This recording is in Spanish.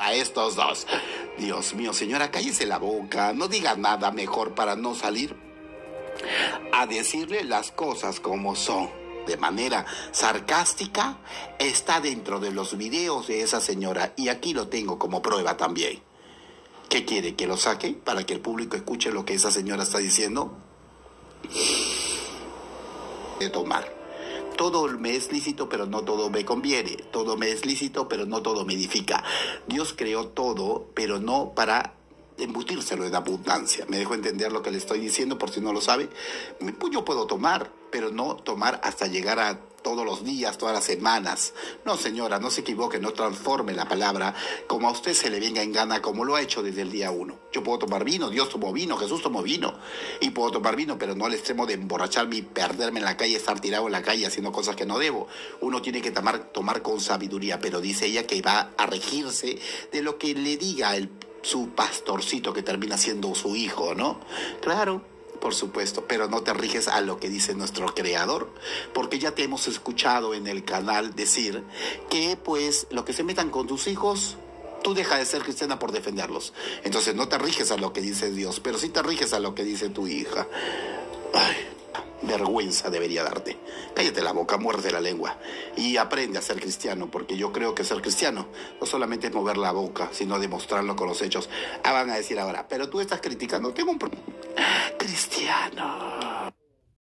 a estos dos. Dios mío, señora, cállese la boca, no diga nada mejor para no salir a decirle las cosas como son. De manera sarcástica, está dentro de los videos de esa señora y aquí lo tengo como prueba también. ¿Qué quiere? ¿Que lo saque para que el público escuche lo que esa señora está diciendo? De tomar. Todo me es lícito, pero no todo me conviene. Todo me es lícito, pero no todo me edifica. Dios creó todo, pero no para embutírselo en abundancia. ¿Me dejo entender lo que le estoy diciendo por si no lo sabe? Pues yo puedo tomar, pero no tomar hasta llegar a todos los días, todas las semanas. No, señora, no se equivoque, no transforme la palabra como a usted se le venga en gana, como lo ha hecho desde el día 1. Yo puedo tomar vino, Dios tomó vino, Jesús tomó vino, y puedo tomar vino, pero no al extremo de emborracharme y perderme en la calle, estar tirado en la calle haciendo cosas que no debo. Uno tiene que tomar con sabiduría, pero dice ella que va a regirse de lo que le diga su pastorcito que termina siendo su hijo, ¿no? Claro. Por supuesto, pero no te riges a lo que dice nuestro creador, porque ya te hemos escuchado en el canal decir que pues lo que se metan con tus hijos, tú deja de ser cristiana por defenderlos. Entonces no te riges a lo que dice Dios, pero sí te riges a lo que dice tu hija. Ay, vergüenza debería darte. Cállate la boca, muerde la lengua y aprende a ser cristiano, porque yo creo que ser cristiano no solamente es mover la boca, sino demostrarlo con los hechos. Van a decir ahora, pero tú estás criticando, tengo un problema. Cristiano.